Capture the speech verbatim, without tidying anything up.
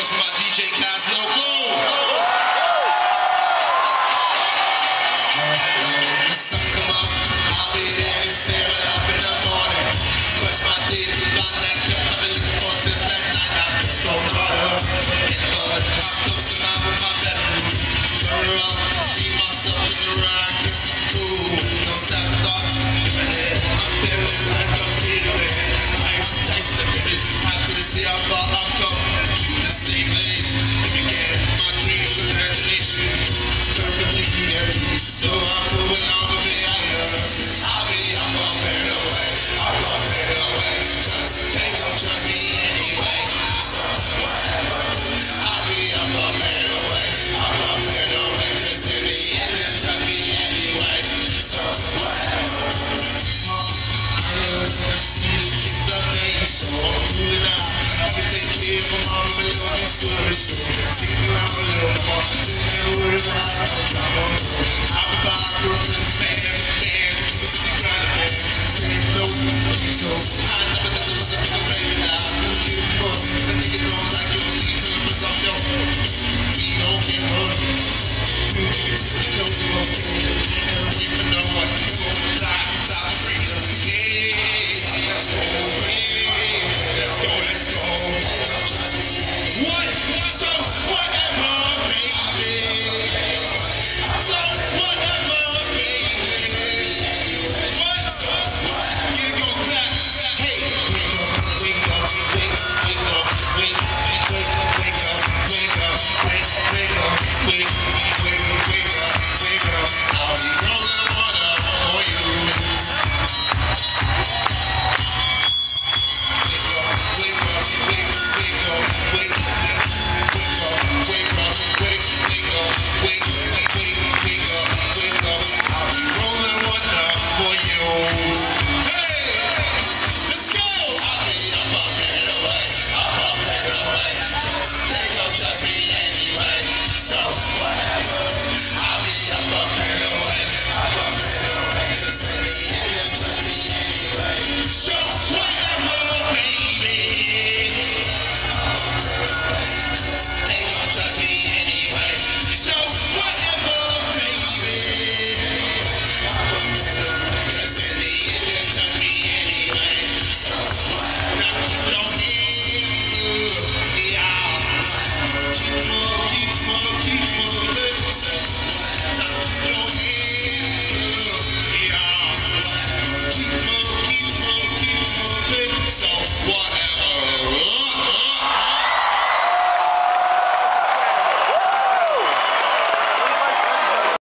goes for my D J Cast Local. When the sun come up, I'll be there to say what up in the morning. Brush my teeth, got that cup I've been looking for since that night. I feel so caught up in the mud. I'm close to my with my bedroom. Turn around, see myself in the rock. Guess I'm cool, no sad thoughts in my head. I'm feeling like I'm feeling. I used to taste the baby. Happy to see how far I've come. The same lanes, if you get my dreams of imagination. Perfectly every so I'm moving on to be higher. I'll be up on better way. I'm on better way. Cause they don't trust me anyway. So whatever. I'll be up on better way. I'm on better way. Cause in the end they trust me anyway. So whatever. I know I see the kids up there, so I'm moving out. I can take care of my mom and little bit sooner, so stick around a little more. Don't worry about it, I'm on. I'll be back to a man.